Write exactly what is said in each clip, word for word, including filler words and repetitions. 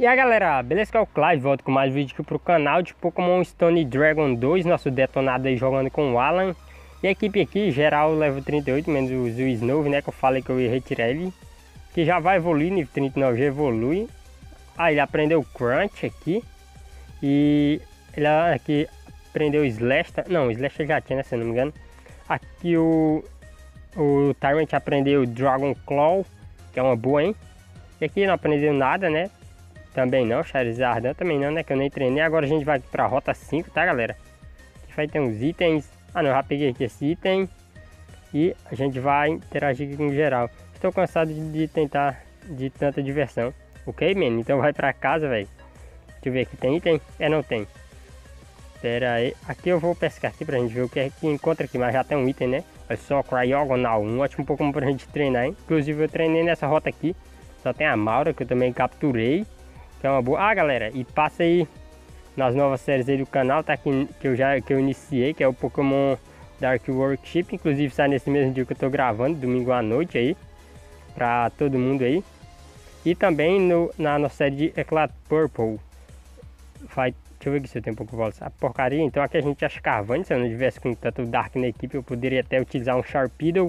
E aí galera, beleza? Que é o Clive, volto com mais vídeo aqui pro canal de Pokémon Stone Dragon dois, nosso detonado aí jogando com o Alan. E a equipe aqui, geral level trinta e oito, menos o Snow, né, que eu falei que eu ia retirar ele. Que já vai evoluir, nível trinta e nove já evolui. Ah, ele aprendeu o Crunch aqui. E ele aqui aprendeu o Slash, não, o Slash já tinha, né, se eu não me engano. Aqui o, o Tyrant aprendeu o Dragon Claw, que é uma boa, hein. E aqui não aprendeu nada, né. Também não, Charizard também não, né, que eu nem treinei. Agora a gente vai pra rota cinco, tá galera? Aqui vai ter uns itens. Ah não, eu já peguei aqui esse item. E a gente vai interagir aqui com geral. Estou cansado de, de tentar, de tanta diversão. Ok, man? Então vai pra casa, velho. Deixa eu ver aqui, tem item? É, não tem. Pera aí, aqui eu vou pescar aqui pra gente ver o que é que encontra aqui. Mas já tem um item, né? Olha só, Cryogonal, um ótimo Pokémon pra gente treinar, hein? Inclusive eu treinei nessa rota aqui. Só tem a Maura, que eu também capturei. Que é uma boa. Ah, galera, e passa aí nas novas séries aí do canal, tá? Aqui, que eu já que eu iniciei, que é o Pokémon Dark Worship. Inclusive sai nesse mesmo dia que eu tô gravando, domingo à noite aí, pra todo mundo aí. E também no, na nossa série de Eclat Purple. Vai, deixa eu ver aqui se eu tenho um pouco de essa porcaria. Então aqui a gente acha Carvane. Se eu não tivesse com tanto Dark na equipe, eu poderia até utilizar um Sharpedo.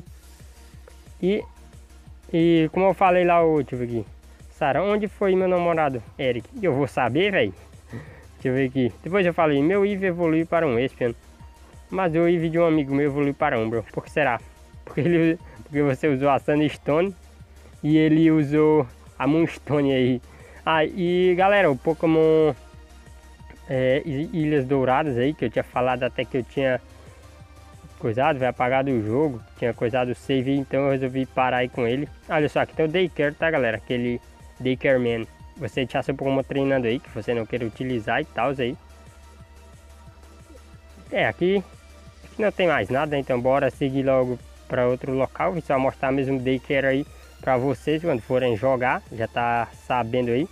E, e como eu falei lá, o, deixa eu ver aqui. Sara, onde foi meu namorado, Eric? Eu vou saber, velho. Deixa eu ver aqui. Depois eu falei, meu Eevee evoluiu para um Espion. Mas o Eevee de um amigo meu evoluiu para um, bro. Por que será? Porque, ele, porque você usou a Sunstone e ele usou a Moonstone aí. Ah, e galera, o Pokémon é, Ilhas Douradas aí, que eu tinha falado até que eu tinha coisado, vai apagado o jogo. Tinha coisado o save, então eu resolvi parar aí com ele. Olha só, aqui tem o Daycare, tá galera? Aquele Daycare Man. Você deixar seu Pokémon treinando aí, que você não quer utilizar e tal aí. É, aqui, aqui não tem mais nada, então bora seguir logo para outro local. Vou só mostrar mesmo o Daycare aí para vocês quando forem jogar, já tá sabendo aí.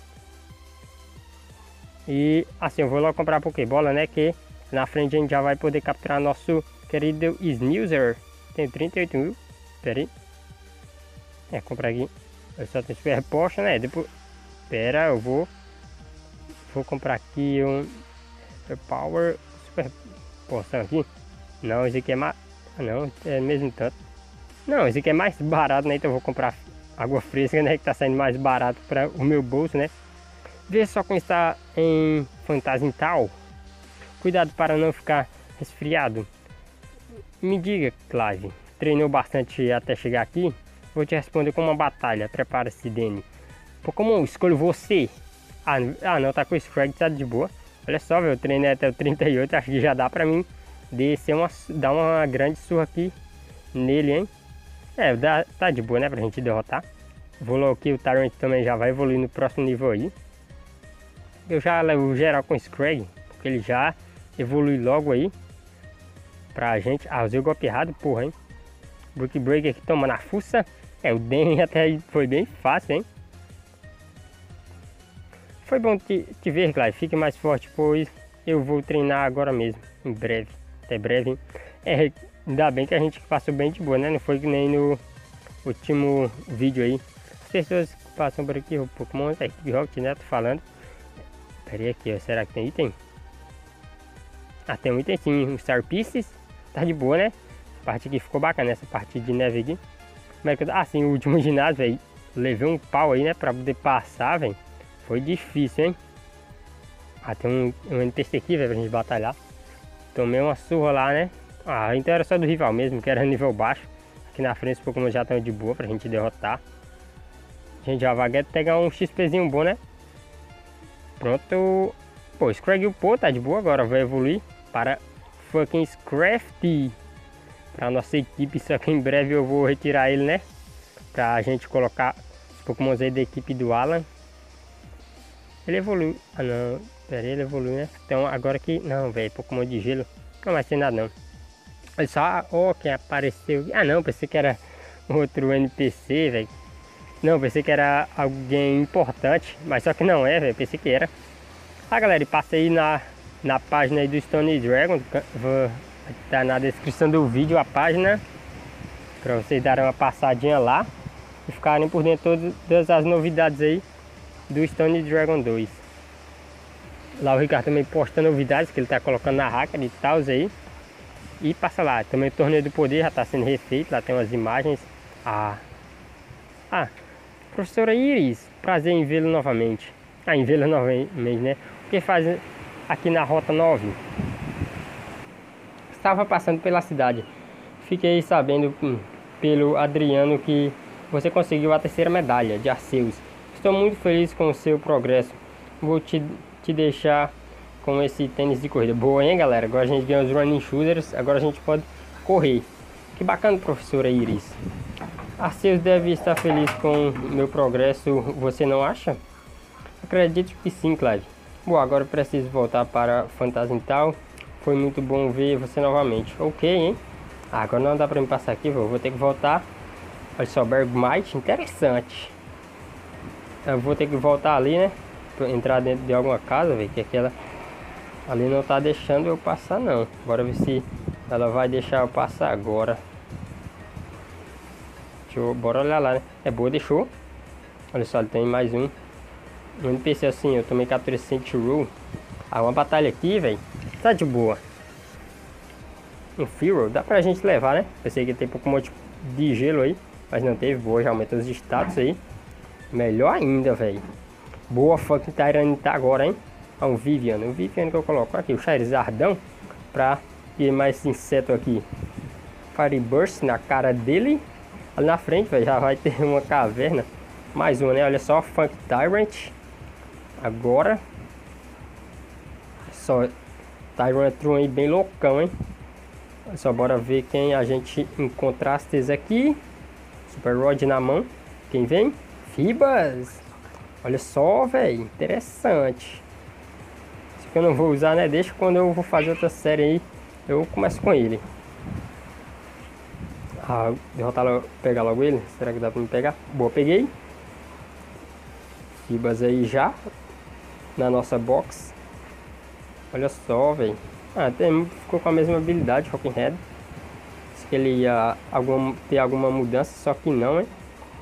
E assim, eu vou logo comprar a Pokébola, né, que na frente a gente já vai poder capturar nosso querido Snoozer. Tem trinta e oito mil, pera aí. É, comprar aqui. Eu só tenho Super Potion, né? Depois. Pera, eu vou. Vou comprar aqui um. Super Power. Super Poção aqui. Não, esse aqui é mais. Ah, não, é mesmo tanto. Não, esse aqui é mais barato, né? Então eu vou comprar água fresca, né? Que tá saindo mais barato para o meu bolso, né? Vê só quem está em Fantasmital. Cuidado para não ficar resfriado. Me diga, Clive. Treinou bastante até chegar aqui? Vou te responder com uma batalha. Prepara-se, Danny. Pokémon, escolho você. Ah, ah não, tá com o Scrag, tá de boa. Olha só, eu treinei até o trinta e oito. Acho que já dá pra mim descer uma, dar uma grande surra aqui nele, hein? É, dá, tá de boa, né? Pra gente derrotar. Vou logo aqui, o Tyrant também já vai evoluir no próximo nível aí. Eu já levo geral com o Scrag, porque ele já evolui logo aí. Pra gente. Ah, usei o golpe errado, porra, hein? Brick Break aqui tomando a fuça. É, o Danny até foi bem fácil, hein? Foi bom te, te ver, Clive. Fique mais forte, pois eu vou treinar agora mesmo. Em breve. Até breve, hein? É, ainda bem que a gente passou bem de boa, né? Não foi que nem no último vídeo aí. As pessoas que passam por aqui, o Pokémon da equipe Rocket, né? Tô falando. Pera aí aqui, ó. Será que tem item? Ah, tem um item sim. Um Star Pieces. Tá de boa, né? A parte aqui ficou bacana, essa parte de neve aqui. Como é que eu... Ah, sim, o último ginásio, velho. Levei um pau aí, né? Pra poder passar, velho. Foi difícil, hein? Ah, tem um, um N P C aqui, velho, pra gente batalhar. Tomei uma surra lá, né? Ah, então era só do rival mesmo, que era nível baixo. Aqui na frente os Pokémon já estão de boa pra gente derrotar. A gente já vai pegar um XPzinho bom, né? Pronto. Pô, Scrag Pô, tá de boa agora. Vai evoluir para fucking Scrafty. Pra nossa equipe, só que em breve eu vou retirar ele, né? Pra gente colocar os Pokémons aí da equipe do Alan. Ele evoluiu. Ah não, pera aí, ele evoluiu, né? Então agora que... Não, velho, Pokémon de gelo não vai ser nada não. Olha só, ó, oh, quem apareceu. Ah não, pensei que era outro N P C, velho. Não, pensei que era alguém importante. Mas só que não é, velho, pensei que era. Ah galera, e passa aí na, na página aí do Stone Dragon. Vou... Tá na descrição do vídeo a página, para vocês darem uma passadinha lá e ficarem por dentro de todas as novidades aí do Stone Dragon dois. Lá o Ricardo também posta novidades que ele tá colocando na hacker e tal aí. E passa lá, também o Torneio do Poder já tá sendo refeito, lá tem umas imagens. Ah, ah professora Iris, prazer em vê-lo novamente. Ah, em vê-lo novamente, né? O que faz aqui na Rota nove? Estava passando pela cidade. Fiquei sabendo hum, pelo Adriano que você conseguiu a terceira medalha de Arceus. Estou muito feliz com o seu progresso. Vou te, te deixar com esse tênis de corrida. Boa, hein, galera? Agora a gente ganha os running shooters. Agora a gente pode correr. Que bacana, professora Iris. Arceus deve estar feliz com o meu progresso. Você não acha? Acredito que sim, Clive. Bom, agora eu preciso voltar para Fantasmital. Foi muito bom ver você novamente. Ok, hein? Ah, agora não dá pra me passar aqui, vou, vou ter que voltar. Olha só, Bergmite, interessante. Eu vou ter que voltar ali, né? Pra entrar dentro de alguma casa, velho. Que aquela ali não tá deixando eu passar, não. Bora ver se ela vai deixar eu passar agora. Deixa eu, bora olhar lá, né? É boa, deixou. Olha só, tem mais um. Um N P C assim, eu tomei captura Rule. Ah, uma batalha aqui, velho. Tá de boa. Um Fearow, dá pra gente levar, né? Pensei que tem Pokémon de gelo aí, mas não teve. Boa, já aumentou os status aí. Melhor ainda, velho. Boa, fucking Tyranitar agora, hein? Ah, um Vivian. O Vivian que eu coloco aqui, o Charizardão. Pra ter mais inseto aqui. Fire Burst na cara dele. Ali na frente, velho, já vai ter uma caverna. Mais uma, né? Olha só, Funk Tyrant. Agora. Só Tyrantron aí bem loucão, hein? Só bora ver quem a gente encontrastes aqui. Super Rod na mão. Quem vem? Fibas. Olha só, velho. Interessante. Isso que eu não vou usar, né? Deixa quando eu vou fazer outra série aí. Eu começo com ele. Ah, derrotar logo, pegar logo ele. Será que dá pra me pegar? Boa, peguei. Fibas aí já. Na nossa box. Olha só, velho. Ah, tem, ficou com a mesma habilidade, Rocking Head. Se que ele ia algum, ter alguma mudança, só que não, hein?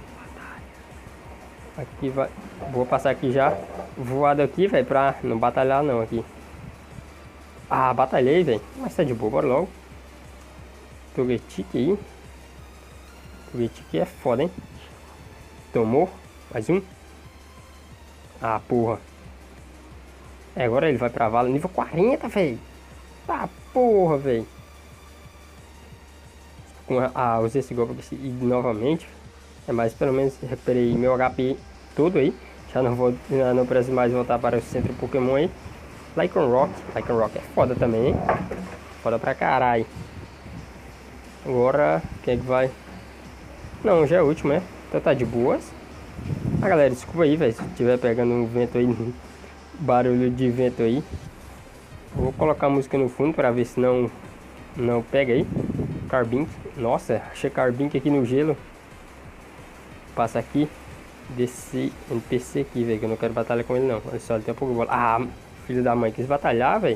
Aqui vai. Vou passar aqui já. Voado aqui, velho, pra não batalhar não aqui. Ah, batalhei, velho. Mas tá de boa, bora logo. Togetic aí. Togetic é foda, hein? Tomou. Mais um. Ah, porra. É, agora ele vai pra vala. Nível quarenta, velho. Tá, porra, velho. Ah, usei esse golpe aqui novamente. É, mas pelo menos recuperei meu H P todo aí. Já não vou, já não preciso mais voltar para o centro Pokémon aí. Lycan Rock. Lycan Rock é foda também, hein? Foda pra caralho. Agora, quem é que vai? Não, já é o último, né? Então tá de boas. Ah, galera, desculpa aí, velho. Se tiver pegando um vento aí, barulho de vento aí. Vou colocar a música no fundo para ver se não não pega aí. Carbink. Nossa, achei Carbink aqui no gelo. Passa aqui. Desse N P C aqui, velho. Que eu não quero batalhar com ele, não. Olha só, ele tem um pouco de bola. Ah, filho da mãe, quis batalhar, velho.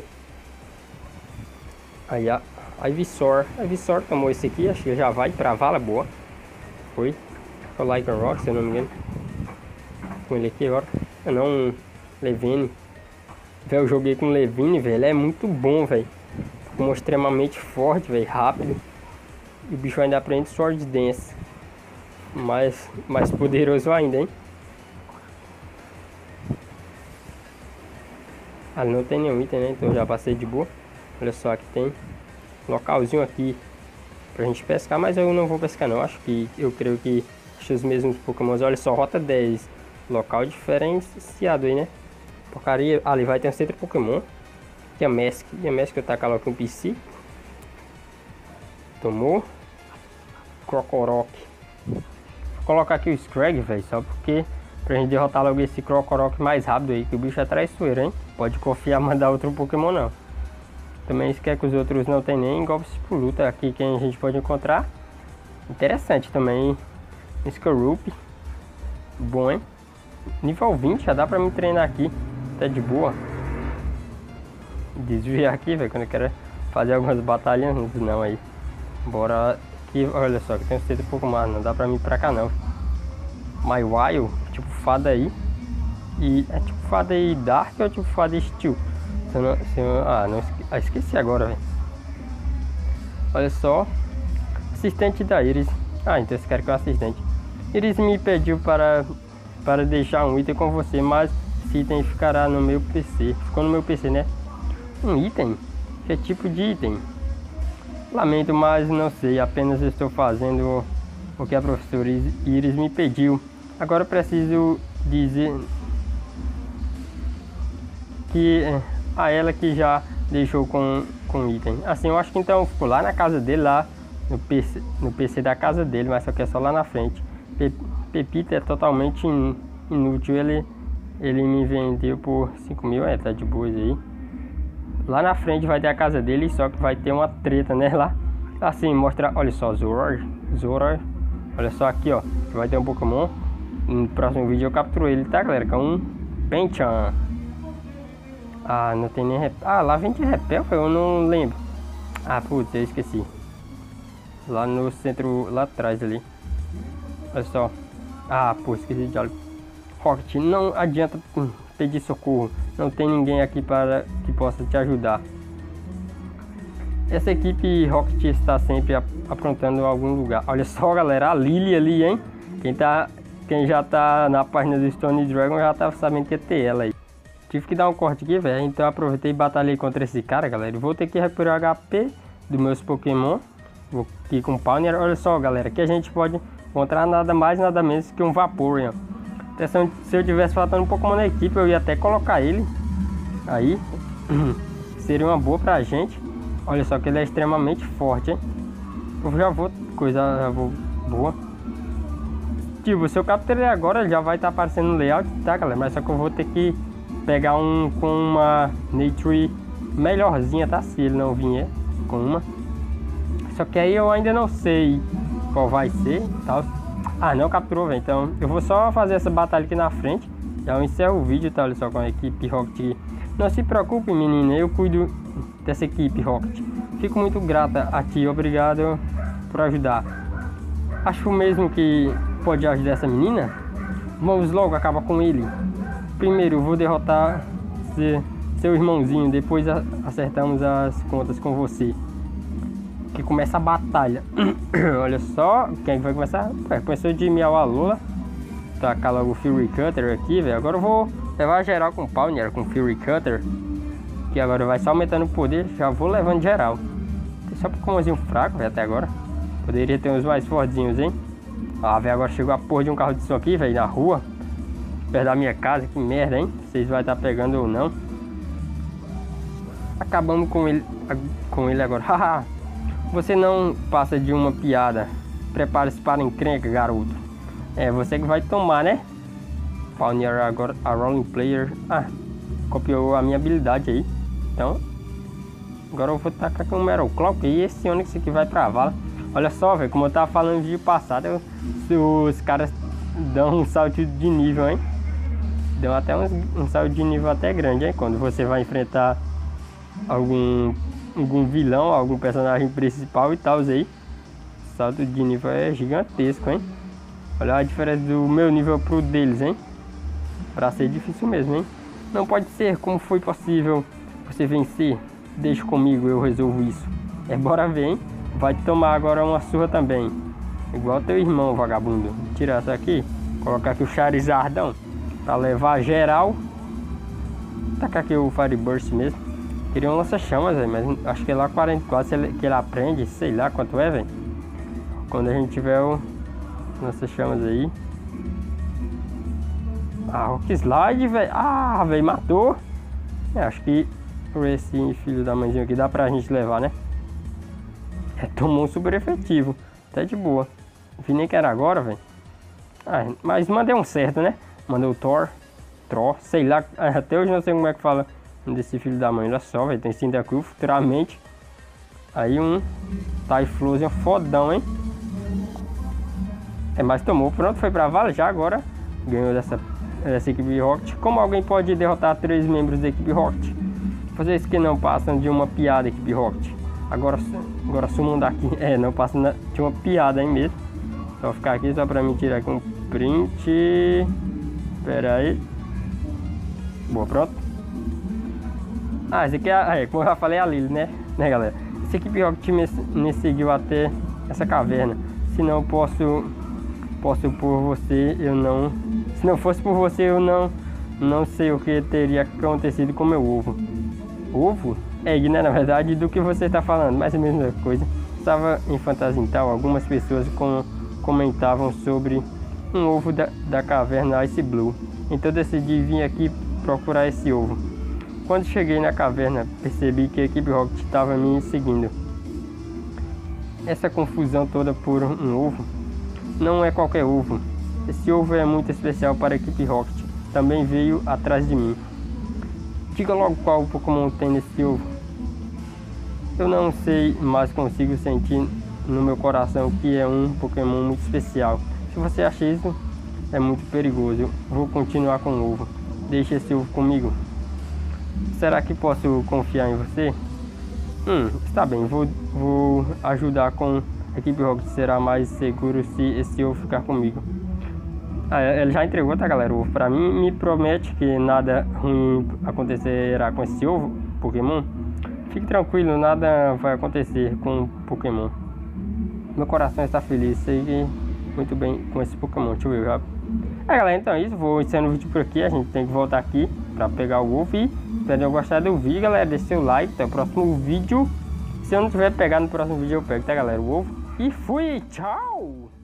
Aí, a Ivysaur. A Ivysaur tomou esse aqui. Acho que ele já vai pra vala. Boa. Foi. Foi o Lycan Rock, se eu não me engano. Com ele aqui agora. Não, um Levine. Velho, eu joguei com o Levine, velho. Ele é muito bom, velho. Ficou extremamente forte, velho. Rápido. E o bicho ainda aprende Sword Dance. Mais, mais poderoso ainda, hein? Ah, não tem nenhum item, né? Então já passei de boa. Olha só, aqui tem localzinho aqui pra gente pescar. Mas eu não vou pescar, não. Acho que, eu creio que achei os mesmos Pokémons. Olha só, rota dez. Local diferenciado aí, né? Porcaria. Ali vai ter um centro Pokémon. Aqui a Mask. E a Mask eu tacar logo com o P C. Tomou. Krokorok. Vou colocar aqui o Scrag, velho. Só porque pra gente derrotar logo esse Krokorok mais rápido aí. Que o bicho é traiçoeiro, hein? Pode confiar, mandar outro Pokémon não. Também se quer que os outros não tem nem golpes por luta. Aqui quem a gente pode encontrar. Interessante também. Scorup. Bom, hein? Nível vinte, já dá pra me treinar aqui. Tá de boa. Desviar aqui, velho, quando eu quero fazer algumas batalhas. Não, aí. Bora aqui, olha só, que tem um centro Pokémon. Não dá pra mim ir pra cá, não. Maiwaio, tipo fada aí. E é tipo fada Dark ou tipo fada Steel? Se eu não, se eu, ah, não esque, ah, esqueci agora, velho. Olha só. Assistente da Iris. Ah, então esse cara que é o assistente. Iris me pediu para, para deixar um item com você, mas esse item ficará no meu P C. Ficou no meu P C, né? Um item? Que tipo de item? Lamento, mas não sei. Apenas estou fazendo o que a professora Iris me pediu. Agora preciso dizer que a ela que já deixou com com item. Assim, eu acho que então eu fico lá na casa dele, lá no P C, no P C da casa dele, mas só que é só lá na frente. Pe, Pepita é totalmente in, inútil. Ele ele me vendeu por cinco mil, é, tá de boas aí. Lá na frente vai ter a casa dele, só que vai ter uma treta, né, lá. Assim, mostra, olha só, Zora, Zora. Olha só aqui, ó, vai ter um Pokémon. No próximo vídeo eu capturo ele, tá, galera? Que é um Penchan. Ah, não tem nem repel. Ah, lá vende repel, eu não lembro. Ah, putz, eu esqueci. Lá no centro, lá atrás ali. Olha só. Ah, pô, esqueci de olhar. Rocket, não adianta pedir socorro. Não tem ninguém aqui para que possa te ajudar. Essa equipe Rocket está sempre aprontando em algum lugar. Olha só, galera, a Lily ali, hein? Quem, tá, quem já tá na página do Stone Dragon já tá sabendo que ia ter ela aí. Tive que dar um corte aqui, velho. Então aproveitei e batalhei contra esse cara, galera. Vou ter que recuperar o H P dos meus Pokémon. Vou aqui com o Pawniard. Olha só, galera, que a gente pode encontrar nada mais, nada menos que um Vaporeon. Se eu tivesse faltando um Pokémon na equipe, eu ia até colocar ele aí. Seria uma boa pra gente. Olha só que ele é extremamente forte, hein? Eu já vou, coisa já vou, boa. Tipo, se eu capturei agora, ele já vai estar tá aparecendo no layout, tá, galera? Mas só que eu vou ter que pegar um com uma Nature melhorzinha, tá? Se ele não vier com uma. Só que aí eu ainda não sei qual vai ser e tal. Ah, não capturou, velho. Então eu vou só fazer essa batalha aqui na frente. Já eu encerro o vídeo, tá? Olha só, com a equipe Rocket. Não se preocupe, menina. Eu cuido dessa equipe Rocket. Fico muito grata a ti. Obrigado por ajudar. Acho mesmo que pode ajudar essa menina. Vamos logo acabar com ele. Primeiro eu vou derrotar seu irmãozinho. Depois acertamos as contas com você. Que começa a batalha. Olha só, quem vai começar? É, começou de Miau a Lula. Tacar logo o Fury Cutter aqui, velho. Agora eu vou levar geral com o Pawniard, com o Fury Cutter. Que agora vai só aumentando o poder. Já vou levando geral. Só Pokémonzinho fraco, velho, até agora. Poderia ter uns mais fortezinhos, hein? Ah, velho, agora chegou a porra de um carro de som aqui, velho, na rua. Perto da minha casa, que merda, hein? Vocês vão estar pegando ou não. Acabamos com ele, com ele agora. Haha. Você não passa de uma piada. Prepare-se para encrenca, garoto. É você que vai tomar, né? Pawniard agora, a Rolling Player. Ah, copiou a minha habilidade aí. Então, agora eu vou tacar com o Metal Clock. E esse Onix aqui vai pra vala. Olha só, velho, como eu tava falando no vídeo passado, eu, os caras dão um salto de nível, hein? Deu até um, um salto de nível até grande, hein? Quando você vai enfrentar algum... algum vilão, algum personagem principal e tal aí. O salto de nível é gigantesco, hein? Olha a diferença do meu nível pro deles, hein? Pra ser difícil mesmo, hein? Não pode ser, como foi possível você vencer? Deixa comigo, eu resolvo isso. É, bora ver, hein? Vai tomar agora uma surra também. Igual teu irmão, vagabundo. Tirar isso aqui, colocar aqui o Charizardão pra levar geral. Tacar aqui o Fire Burst mesmo. Queria um lança-chamas, velho, mas acho que é lá quarenta e quatro que ele aprende, sei lá quanto é, velho. Quando a gente tiver o lança-chamas aí. Ah, Rock Slide, velho. Ah, velho, matou. É, acho que por esse filho da mãezinha aqui dá pra gente levar, né? É, tomou um super efetivo. Até de boa. Não vi nem que era agora, velho. Ah, mas mandei um certo, né? Mandei o Thor. Thor, sei lá. Até hoje não sei como é que fala desse filho da mãe. Olha só, velho. Tem Cyndaquil futuramente. Aí um Typhlosion fodão, hein? É, mas tomou. Pronto, foi pra vala já agora. Ganhou dessa, dessa equipe Rocket. Como alguém pode derrotar três membros da equipe Rocket? Vocês que não passam de uma piada, equipe Rocket. Agora, agora sumam daqui. É, não passam de uma piada aí mesmo. Só ficar aqui só pra me tirar aqui um print. Espera aí. Boa, pronto. Ah, esse aqui é, é como eu já falei, a Lily, né? Né, galera? Esse Equipe Rocket me, me seguiu até essa caverna. Se não posso... Posso por você, eu não... Se não fosse por você, eu não... Não sei o que teria acontecido com meu ovo. Ovo? Egg, né? Na verdade, do que você está falando. Mas é a mesma coisa. Estava em fantasia e tal. Algumas pessoas com, comentavam sobre um ovo da, da caverna Ice Blue. Então decidi vir aqui procurar esse ovo. Quando cheguei na caverna, percebi que a Equipe Rocket estava me seguindo. Essa confusão toda por um ovo? Não é qualquer ovo. Esse ovo é muito especial para a Equipe Rocket. Também veio atrás de mim. Diga logo qual Pokémon tem nesse ovo. Eu não sei, mas consigo sentir no meu coração que é um Pokémon muito especial. Se você acha isso, é muito perigoso. Vou continuar com o ovo. Deixe esse ovo comigo. Será que posso confiar em você? Hum, está bem. Vou, vou ajudar com a Equipe Rocket. Será mais seguro se esse ovo ficar comigo. Ah, ele já entregou, tá, galera? O ovo pra mim. Me promete que nada ruim acontecerá com esse ovo Pokémon. Fique tranquilo, nada vai acontecer com o Pokémon. Meu coração está feliz. Sei muito bem com esse Pokémon. Deixa eu ver. Já... É, galera, então é isso. Vou encerrando o vídeo por aqui. A gente tem que voltar aqui pra pegar o ovo. E espero que tenham gostado do vídeo, galera. Deixe seu like. Até o próximo vídeo. Se eu não tiver pegado no próximo vídeo, eu pego, tá, galera? O ovo. E fui. Tchau!